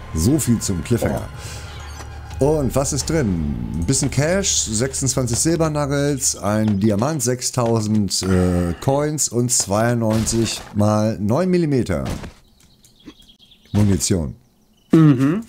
So viel zum Cliffhanger. Und was ist drin? Ein bisschen Cash, 26 Silbernuggets, ein Diamant, 6000 Coins und 92 mal 9 mm Munition. Mhm.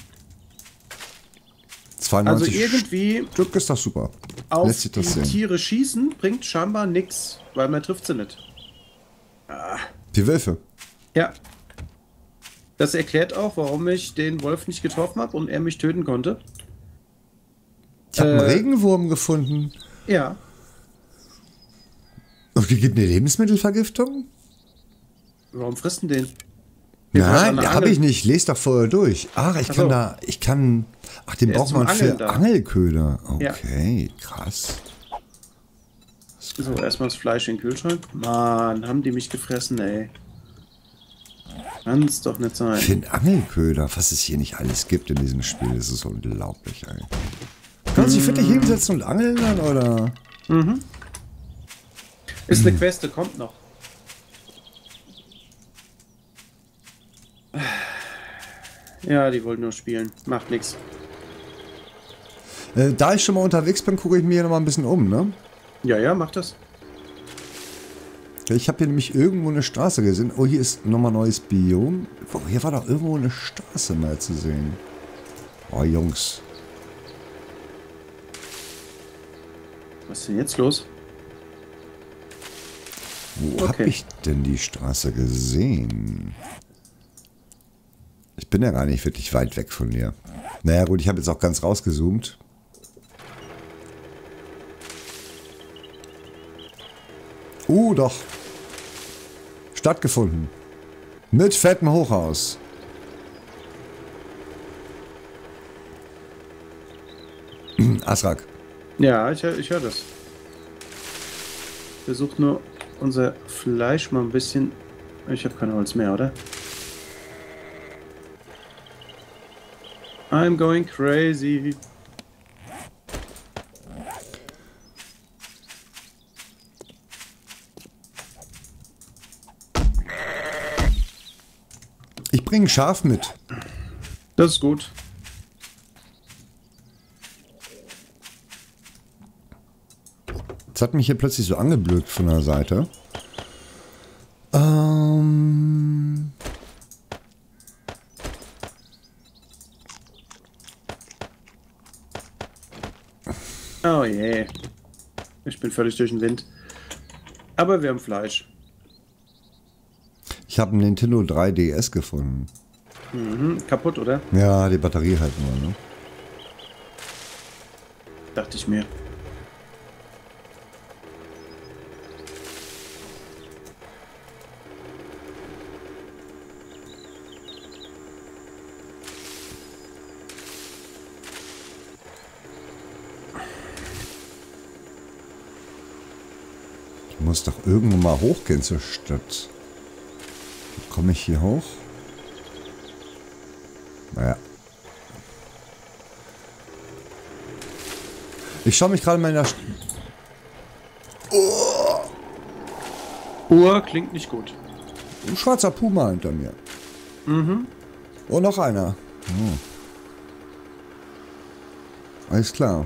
92 Also irgendwie Stück ist doch super. auf Lässt sich das die sehen. Tiere schießen bringt scheinbar nichts, weil man trifft sie nicht. Die Wölfe. Ja. Das erklärt auch, warum ich den Wolf nicht getroffen habe und er mich töten konnte. Ich habe einen Regenwurm gefunden. Ja. Und die gibt eine Lebensmittelvergiftung? Warum frisst denn den? Nein, habe ich nicht. Lest doch vorher durch. Ach, Ach so. Ach, den Der braucht ist man zum für Angeln da. Angelköder. Okay, krass. So, erstmal das Fleisch in den Kühlschrank. Mann, haben die mich gefressen, ey. Kann's doch nicht sein. Für einen Angelköder, was es hier nicht alles gibt in diesem Spiel, das ist unglaublich, ey. Kann man sich wirklich hinsetzen und angeln dann, oder? Ist eine Queste, kommt noch. Ja, die wollten nur spielen. Macht nichts. Da ich schon mal unterwegs bin, gucke ich mir hier noch mal ein bisschen um, ne? Ja, ja, macht das. Ich habe hier nämlich irgendwo eine Straße gesehen. Oh, hier ist nochmal neues Biom. Oh, hier war doch irgendwo eine Straße mal zu sehen. Oh, Jungs. Was ist denn jetzt los? Wo habe ich denn die Straße gesehen? Ich bin ja gar nicht wirklich weit weg von dir. Naja gut, ich habe jetzt auch ganz rausgezoomt. Doch. Stattgefunden. Mit fettem Hochhaus. Asrak. Ja, ich höre das. Versucht nur unser Fleisch mal ein bisschen... Ich habe kein Holz mehr, oder? I'm going crazy. Ich bringe ein Schaf mit. Das ist gut. Das hat mich hier plötzlich so angeblökt von der Seite. Oh je. Ich bin völlig durch den Wind. Aber wir haben Fleisch. Ich habe einen Nintendo 3DS gefunden. Kaputt, oder? Ja, die Batterie halt nur, ne? Dachte ich mir. Ich muss doch irgendwo mal hochgehen zur Stadt. Wie komme ich hier hoch? Naja. Ich schaue mich gerade mal in der... Uhr klingt nicht gut. Ein schwarzer Puma hinter mir. Und noch einer. Alles klar.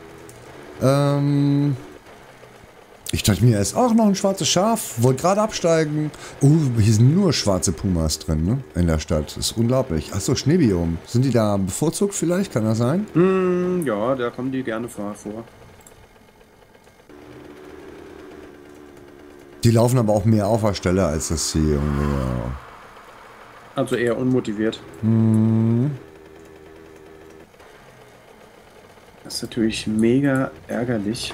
Ich dachte mir, er ist auch noch ein schwarzes Schaf. Wollte gerade absteigen. Hier sind nur schwarze Pumas drin, ne? In der Stadt. Das ist unglaublich. Achso, Schneebiom. Sind die da bevorzugt vielleicht? Kann das sein? Ja, da kommen die gerne vor. Die laufen aber auch mehr auf der Stelle, als das hier irgendwie. Also eher unmotiviert. Das ist natürlich mega ärgerlich.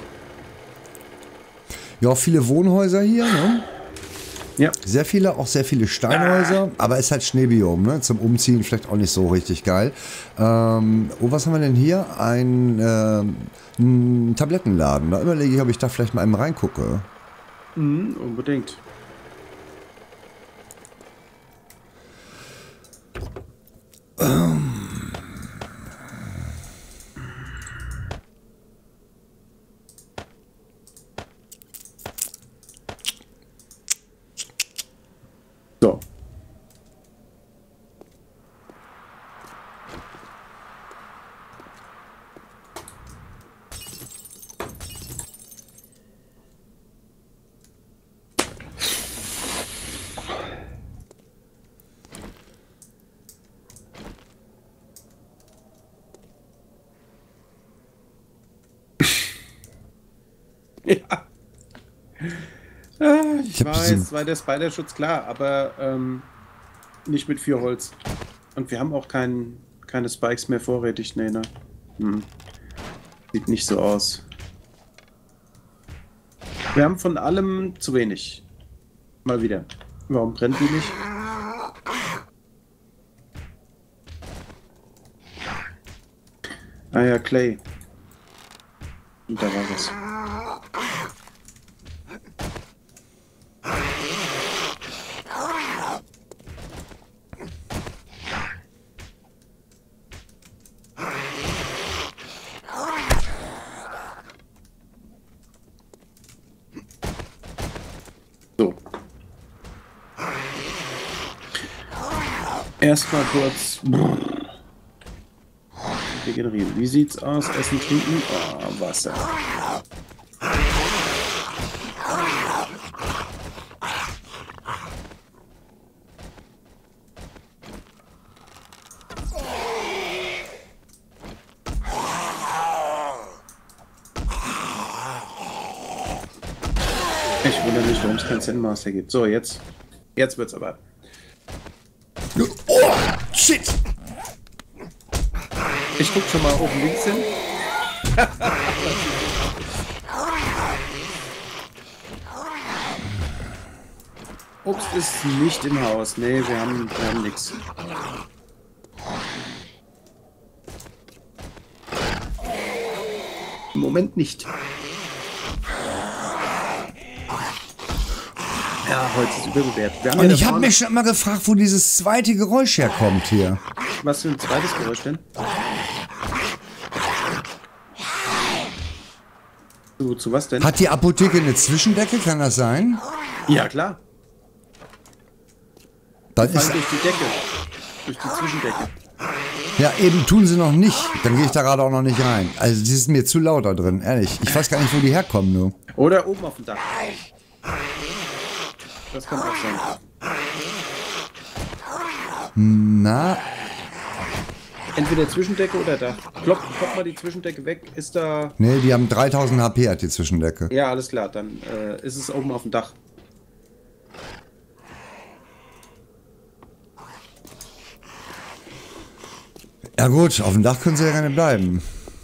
Ja, viele Wohnhäuser hier, ne? Ja. Sehr viele Steinhäuser, aber es ist halt Schneebiom, ne? Zum Umziehen vielleicht auch nicht so richtig geil. Was haben wir denn hier? Ein Tablettenladen. Da überlege ich, ob ich da vielleicht mal einmal reingucke. Unbedingt. So. Ja. Ah, ich hab weiß, weil der Spider-Schutz klar, aber nicht mit 4 Holz. Und wir haben auch keine Spikes mehr vorrätig, nee, ne? Sieht nicht so aus. Wir haben von allem zu wenig. Mal wieder. Warum brennt die nicht? Ah ja, Clay. Und da war was. So. Erstmal kurz regenerieren. Wie sieht's aus? Essen, trinken? Oh, Wasser. Ich wundere mich, warum es kein Zen-Master gibt. So, jetzt wird's aber. Oh, shit! Ich guck schon mal oben links hin. Obst ist nicht im Haus. Nee, wir haben nichts. Im Moment nicht. Ja, Holz ist überbewertet. Und ich habe mich schon mal gefragt, wo dieses zweite Geräusch herkommt hier. Was für ein zweites Geräusch denn? Zu was denn? Hat die Apotheke eine Zwischendecke? Kann das sein? Ja, klar. Dann Fallen ist, durch die Decke. Durch die Zwischendecke. ja, eben tun sie noch nicht. Dann gehe ich da gerade auch noch nicht rein. Also, die ist mir zu laut da drin, ehrlich. Ich weiß gar nicht, wo die herkommen, nur. Oder oben auf dem Dach. Das kann auch sein. Na, Entweder Zwischendecke oder Dach. Klopp mal die Zwischendecke weg. Ist da... nee, die haben 3000 HP, hat die Zwischendecke. Ja, alles klar. Dann ist es oben auf dem Dach. Ja gut, auf dem Dach können sie ja gerne bleiben.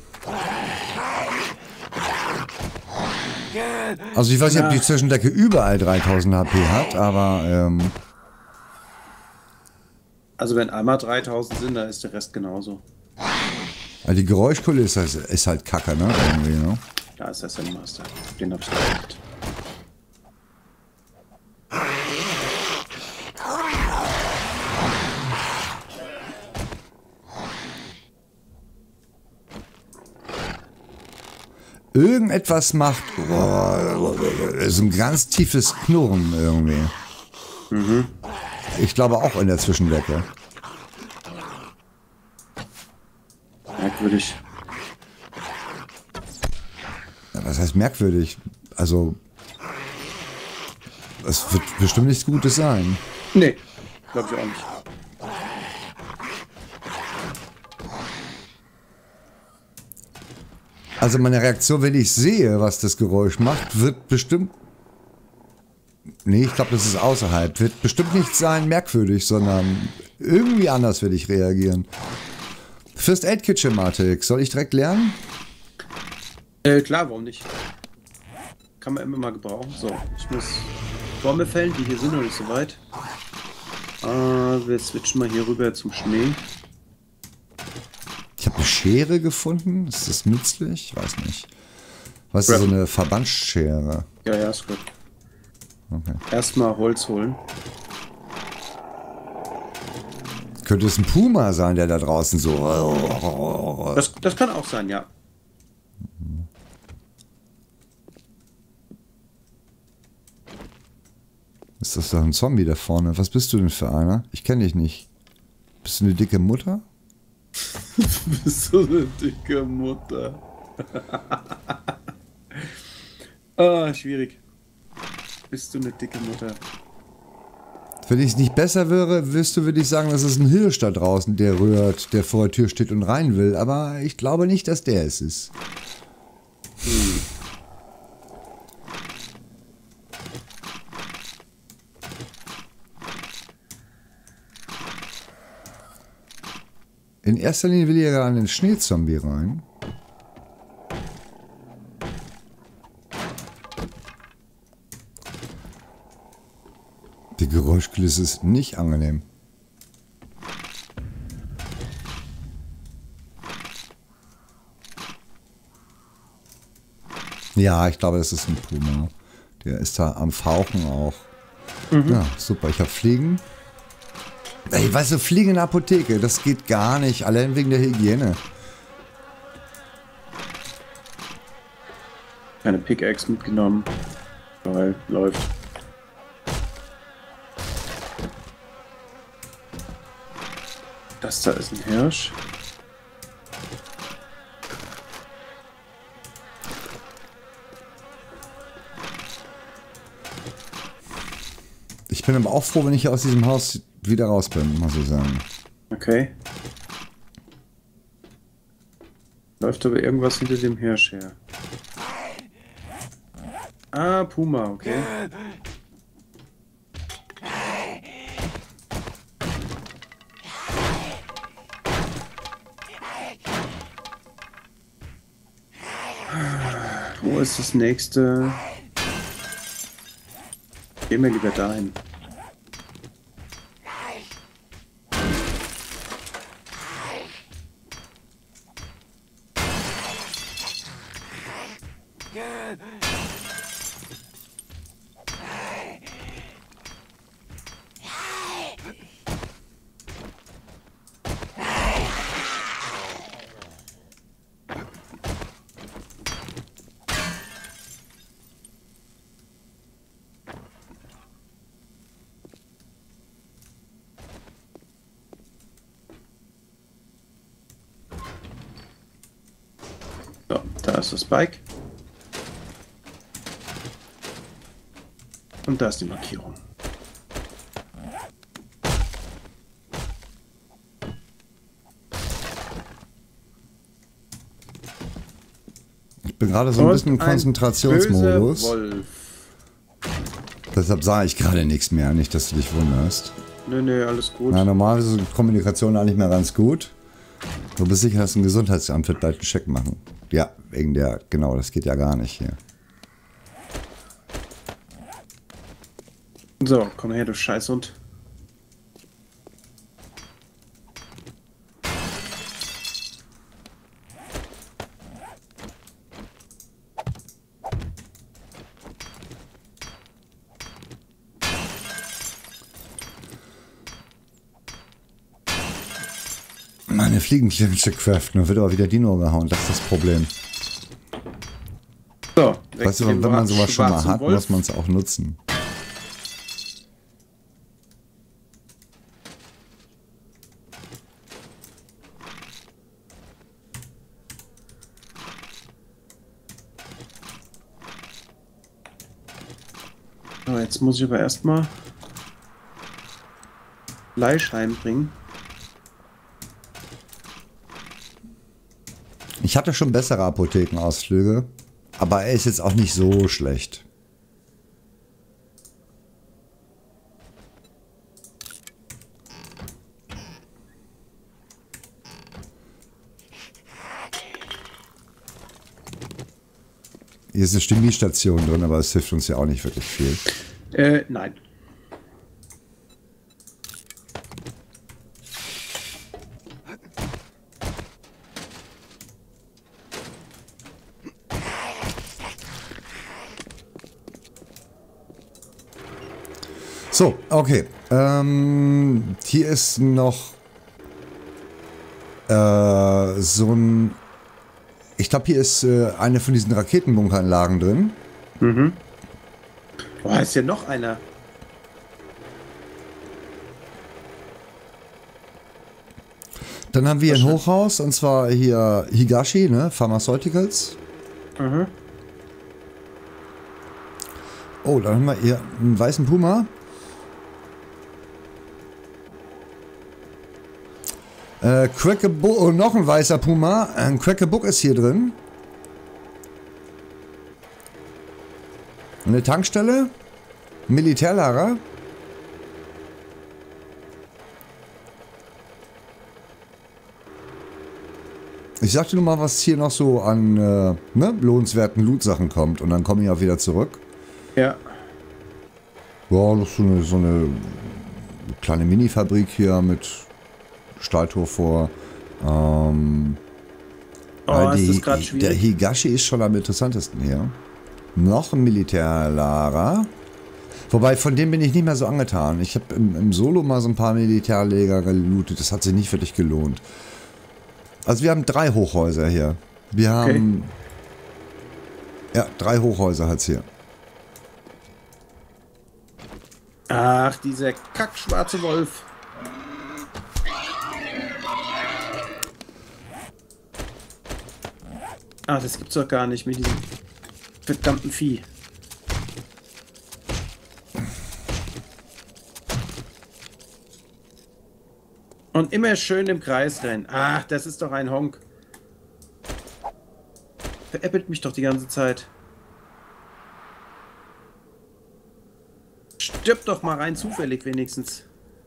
Also ich weiß nicht, ob die Zwischendecke überall 3000 HP hat, aber Also wenn einmal 3000 sind, dann ist der Rest genauso. die Geräuschkulisse ist halt kacke, ne? Irgendwie, ne? Da ist der Zen-Master. Den hab ich gekriegt. Irgendetwas macht so ein ganz tiefes Knurren irgendwie. Mhm. Ich glaube auch in der Zwischendecke. Merkwürdig. Ja, was heißt merkwürdig? Also, es wird bestimmt nichts Gutes sein. Nee, glaube ich auch nicht. Also meine Reaktion, wenn ich sehe, was das Geräusch macht, wird bestimmt... Nee, ich glaube, das ist außerhalb. Wird bestimmt nicht sein merkwürdig, sondern irgendwie anders werde ich reagieren. First Aid Kit Schematik, soll ich direkt lernen? Klar, warum nicht? Kann man immer mal gebrauchen. So, ich muss Bäume fällen, die hier sind noch nicht so weit. Wir switchen mal hier rüber zum Schnee. Ich habe eine Schere gefunden. Ist das nützlich? Weiß nicht. Was ist so eine Verbandsschere? Ja, ja, ist gut. Okay. Erstmal Holz holen. Könnte es ein Puma sein, der da draußen so... Das kann auch sein, ja. Ist das doch ein Zombie da vorne? Was bist du denn für einer? Ich kenne dich nicht. Bist du eine dicke Mutter? Bist du eine dicke Mutter? Ah, schwierig. Bist du eine dicke Mutter? Wenn ich es nicht besser wäre, würde ich sagen, das ist ein Hirsch da draußen, der rührt, der vor der Tür steht und rein will. Aber ich glaube nicht, dass der es ist. In erster Linie will ich ja an den Schneezombie rein. Die Geräuschkulisse ist nicht angenehm. Ja, ich glaube, das ist ein Puma. Der ist da am Fauchen auch. Ja, super. Ich habe Fliegen. Ey, weißt du, Fliegen in der Apotheke, das geht gar nicht. Allein wegen der Hygiene. Keine Pickaxe mitgenommen. Weil, läuft. Das da ist ein Hirsch. Ich bin aber auch froh, wenn ich hier aus diesem Haus wieder raus bin, muss ich sagen. Okay. Läuft aber irgendwas hinter dem Hirsch her. Ah, Puma, okay. Wo ist das nächste? Gehen wir lieber dahin. So, da ist das Bike. Und da ist die Markierung. Ich bin gerade so ein bisschen im Konzentrationsmodus. Wolf. Deshalb sah ich gerade nichts mehr, nicht, dass du dich wunderst. Nee, alles gut. Na, normalerweise ist die Kommunikation eigentlich mehr ganz gut. Du bist sicher, dass ein Gesundheitsamt wird bald einen Check machen. Ja, wegen der, genau, das geht ja gar nicht hier. So, komm her, du Scheißhund. Meine Fliegenklitsche craften, dann wird aber wieder Dino gehauen, das ist das Problem. So, Weißt du, wenn man sowas schon mal hat, Wolf. muss man es auch nutzen. So, jetzt muss ich aber erstmal Fleisch heimbringen. Ich hatte schon bessere Apothekenausflüge, aber er ist jetzt auch nicht so schlecht. Hier ist eine Chemiestation drin, aber es hilft uns ja auch nicht wirklich viel. Nein. So, okay. Hier ist noch so ein... Ich glaube, hier ist eine von diesen Raketenbunkeranlagen drin. Mhm. Boah, ist ja noch einer. Dann haben wir ein Hochhaus, und zwar hier Higashi, ne? Pharmaceuticals. Mhm. Oh, dann haben wir hier einen weißen Puma. Crackable, oh, noch ein weißer Puma. Ein Crackabook ist hier drin. Eine Tankstelle. Militärlager. Ich sagte nur mal, was hier noch so an ne, lohnenswerten Loot-Sachen kommt. Und dann komme ich auch wieder zurück. Ja. Ja, das ist so eine kleine Mini-Fabrik hier mit Stahltor vor. Oh, ist das gerade schwierig? Der Higashi ist schon am interessantesten hier. Noch ein Militärlager. Wobei, von dem bin ich nicht mehr so angetan. Ich habe im Solo mal so ein paar Militärlager gelootet. Das hat sich nicht wirklich gelohnt. Also wir haben 3 Hochhäuser hier. Wir haben... Ja, 3 Hochhäuser hat's hier. Ach, dieser kackschwarze Wolf. Ach, das gibt's doch gar nicht mit diesem verdammten Vieh. Und immer schön im Kreis rennen. Ach, das ist doch ein Honk. Veräppelt mich doch die ganze Zeit. Stirb doch mal rein zufällig wenigstens.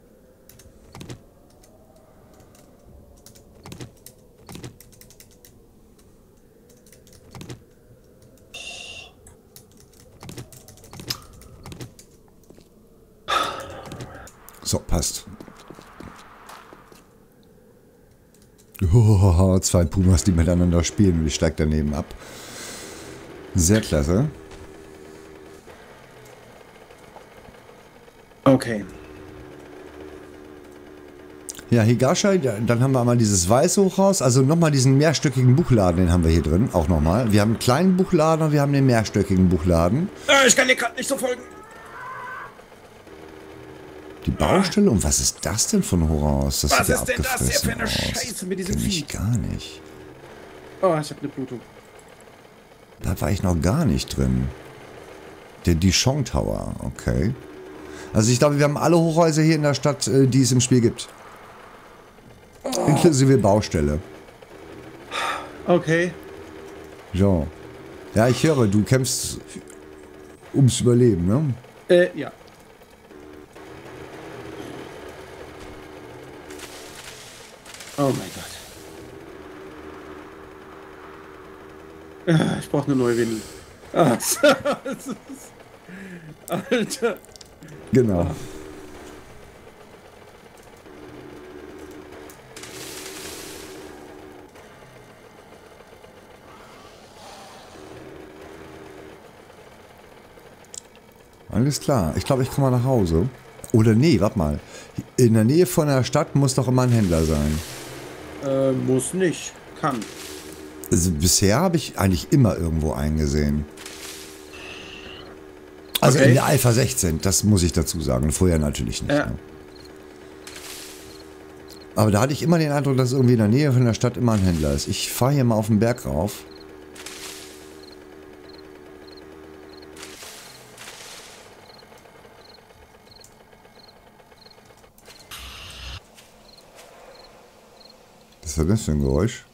So, passt. Oh, 2 Pumas, die miteinander spielen und ich steige daneben ab. Sehr klasse. Okay. Ja, Higasha, dann haben wir einmal dieses weiße Hochhaus, also nochmal diesen mehrstöckigen Buchladen, den haben wir hier drin, auch nochmal. Wir haben einen kleinen Buchladen und wir haben den mehrstöckigen Buchladen. Ich kann dir gerade nicht so folgen. Die Baustelle? Und was ist das denn von Hochhaus? Das Was sieht ja ist denn das hier für eine abgefressen aus. Scheiße mit diesem Kenn Vieh? ich gar nicht. Oh, ich habe eine Blutung. Da war ich noch gar nicht drin. Der Dijon Tower, okay. Also ich glaube, wir haben alle Hochhäuser hier in der Stadt, die es im Spiel gibt. Inklusive Baustelle. Okay. So. Ja, ich höre, du kämpfst ums Überleben, ne? Ja. Oh mein Gott. Ich brauche eine neue Windel. Ah, das ist... Alter. Genau. Alles klar. Ich glaube, ich komme mal nach Hause. Oder nee, warte mal. In der Nähe von der Stadt muss doch immer ein Händler sein. Muss nicht. Kann. Also bisher habe ich eigentlich immer irgendwo eingesehen. Also Okay. in der Alpha 16, das muss ich dazu sagen. Vorher natürlich nicht. Ja. Ne? Aber da hatte ich immer den Eindruck, dass irgendwie in der Nähe von der Stadt immer ein Händler ist. Ich fahre hier mal auf den Berg rauf. Was war das für ein Geräusch?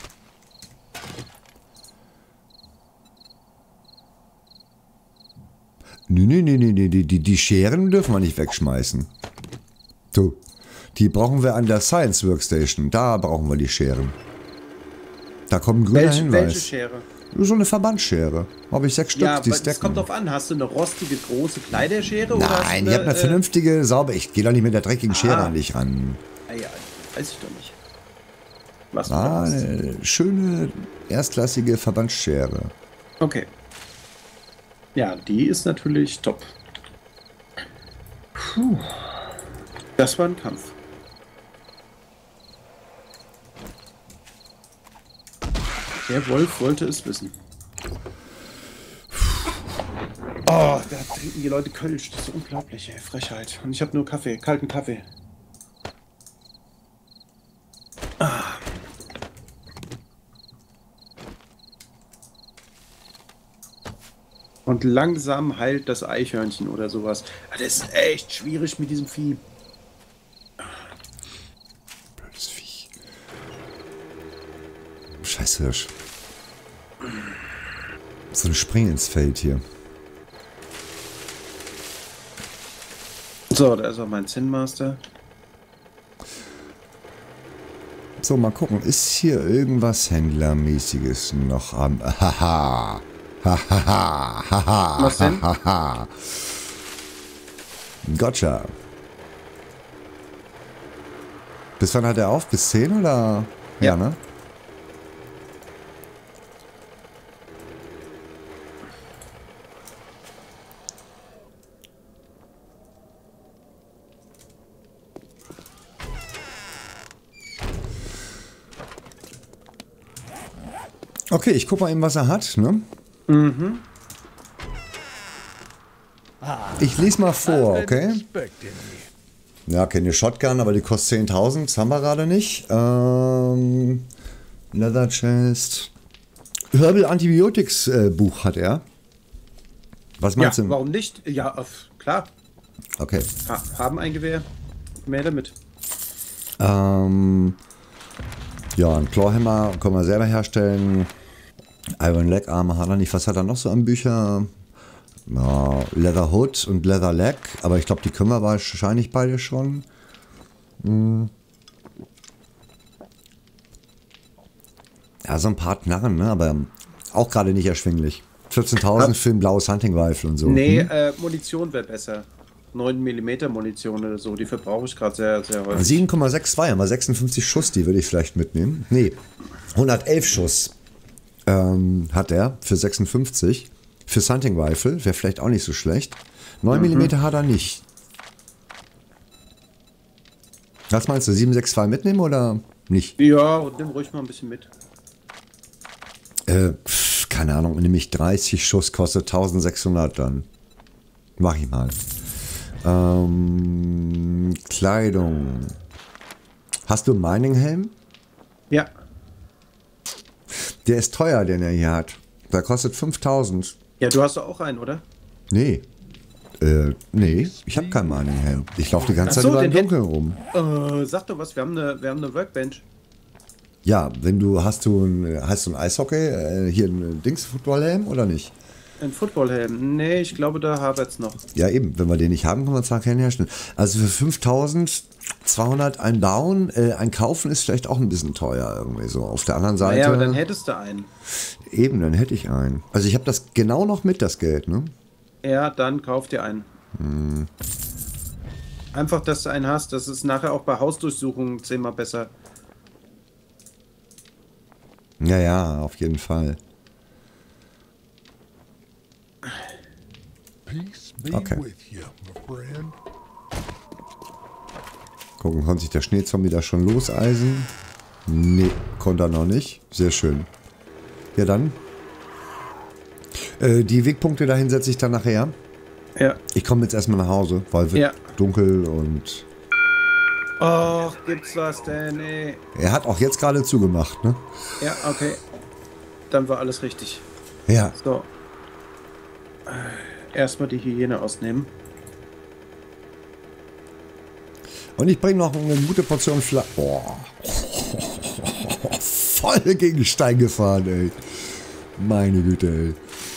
Nee, die Scheren dürfen wir nicht wegschmeißen. So, die brauchen wir an der Science Workstation. Da brauchen wir die Scheren. Da kommt ein grüner Hinweis. Welche Schere? So eine Verbandsschere. Habe ich 6 Stück, Ja, die aber es stacken. kommt drauf an. Hast du eine rostige, große Kleiderschere? Oder hast Nein, du ich habe eine vernünftige, sauber. Ich gehe doch nicht mit der dreckigen Schere an dich ran. Ja, weiß ich doch nicht. Was du Ah, da hast. eine schöne, erstklassige Verbandsschere. Okay. Ja, die ist natürlich top. Puh. Das war ein Kampf. Der Wolf wollte es wissen. Oh, da trinken die Leute Kölsch. Das ist so unglaublich, ey. Frechheit. Und ich habe nur Kaffee, kalten Kaffee. Und langsam heilt das Eichhörnchen oder sowas. Das ist echt schwierig mit diesem Vieh. Blödes Viech. Scheiß Hirsch. So ein Spring ins Feld hier. So, da ist auch mein Zen Master. So, mal gucken. Ist hier irgendwas Händlermäßiges noch am... Haha. Hahaha. Haha. Was denn? Haha. Gotcha. Bis wann hat er auf? Bis 10 oder? Ja, ne? Okay, ich guck mal eben, was er hat, ne? Mhm. Ich lese mal vor, okay? Ja, okay, eine Shotgun, aber die kostet 10.000, das haben wir gerade nicht. Leather Chest. Herbal Antibiotics Buch hat er. Was meinst du? Warum nicht? Ja, klar. Okay. Haben ein Gewehr. Mehr damit. Ja, ein Clawhammer können wir selber herstellen. Iron Leg Armor hat er nicht. Was hat er noch so an Büchern? Ja, Leather Hood und Leather Leg. Aber ich glaube, die können wir wahrscheinlich beide schon. Ja, so ein paar Knarren, ne? Aber auch gerade nicht erschwinglich. 14.000 für ein blaues Hunting Rifle und so. Nee, Munition wäre besser. 9 mm Munition oder so. Die verbrauche ich gerade sehr, sehr häufig. 7,62 haben wir 56 Schuss, die würde ich vielleicht mitnehmen. Nee, 111 Schuss hat er für 56. Für Hunting Rifle wäre vielleicht auch nicht so schlecht. 9 mm hat er nicht. Was meinst du, 7,62 mitnehmen oder nicht? Ja, und nimm ruhig mal ein bisschen mit. Keine Ahnung, nämlich 30 Schuss kostet 1.600 dann. Mach ich mal. Kleidung. Hast du einen Mining-Helm? Ja. Der ist teuer, den er hier hat. Der kostet 5.000. Ja, du hast doch auch einen, oder? Nee. Nee, ich habe keinen Mining-Helm. Ich laufe die ganze Ach so, Zeit über im den Dunkeln rum. Sag doch was, wir haben eine Workbench. Ja, hast du ein Eishockey, hier ein Dings-Football-Helm oder nicht? Ein Footballhelm? Nee, ich glaube, da habert's noch. Ja, eben. Wenn wir den nicht haben, können wir zwar keinen herstellen. Also für 5.200 ein Down, ein Kaufen ist vielleicht auch ein bisschen teuer irgendwie so. Auf der anderen Seite. Ja, aber dann hättest du einen. Eben, dann hätte ich einen. Also ich habe das genau noch mit, das Geld, ne? Ja, dann kauf dir einen. Einfach, dass du einen hast. Das ist nachher auch bei Hausdurchsuchungen 10-mal besser. Ja, ja, auf jeden Fall. Okay. Gucken, konnte sich der Schneezombie da schon loseisen? Nee, konnte er noch nicht. Sehr schön. Ja, dann. Die Wegpunkte dahin setze ich dann nachher. Ja. Ich komme jetzt erstmal nach Hause, weil wird dunkel und... Och, gibt's was denn, ey? Er hat auch jetzt gerade zugemacht, ne? Ja, okay. Dann war alles richtig. Ja. So. Erstmal die Hygiene ausnehmen. Und ich bringe noch eine gute Portion Fleisch. Boah. Voll gegen Stein gefahren, ey. Meine Güte, ey.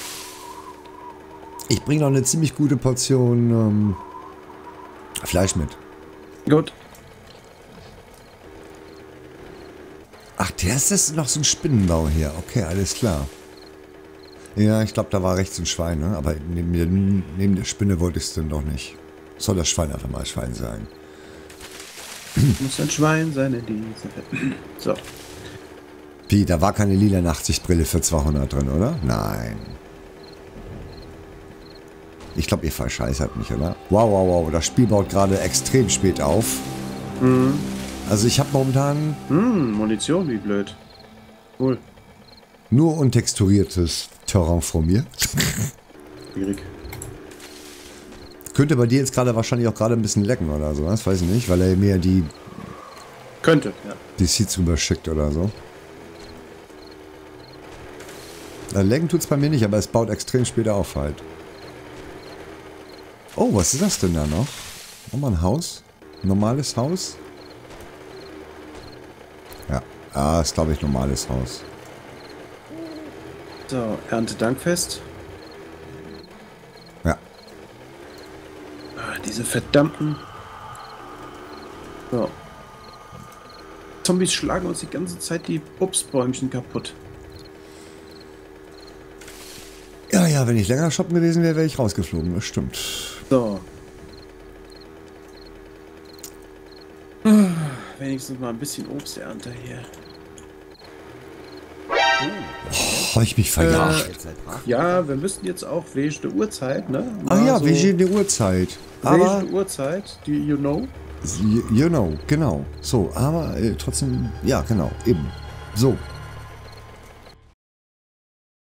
Ich bringe noch eine ziemlich gute Portion Fleisch mit. Gut. Ach, das ist noch so ein Spinnenbau hier. Okay, alles klar. Ja, ich glaube, da war rechts ein Schwein, ne? Aber neben der Spinne wollte ich es dann doch nicht. Soll das Schwein einfach mal Schwein sein. Muss ein Schwein sein in dieser Welt. So. Wie, da war keine lila Nachtsichtbrille für 200 drin, oder? Nein. Ich glaube, ihr verscheißert mich, oder? Wow, wow, wow. Das Spiel baut gerade extrem spät auf. Also ich habe momentan... Munition, wie blöd. Cool. Nur untexturiertes Terrain vor mir. Schwierig. Könnte bei dir jetzt gerade wahrscheinlich auch gerade ein bisschen lecken oder so, das weiß ich nicht, weil er mir die Seeds rüber schickt oder so. Lecken tut es bei mir nicht, aber es baut extrem spät auf halt. Oh, was ist das denn da noch? Nochmal ein Haus? Ein normales Haus? Ja, ist glaube ich normales Haus. So, Erntedankfest. Ja. Diese verdammten... So. Zombies schlagen uns die ganze Zeit die Obstbäumchen kaputt. Ja, ja, wenn ich länger shoppen gewesen wäre, wäre ich rausgeflogen. Das stimmt. So. Wenigstens mal ein bisschen Obsternte hier. Habe ich mich verjagt. Ja, wir müssen jetzt auch wegen der Uhrzeit, ne? Ah ja, wegen der Uhrzeit. Aber wegen der Uhrzeit, die you know. you know, genau. So, aber trotzdem, ja, genau, eben. So,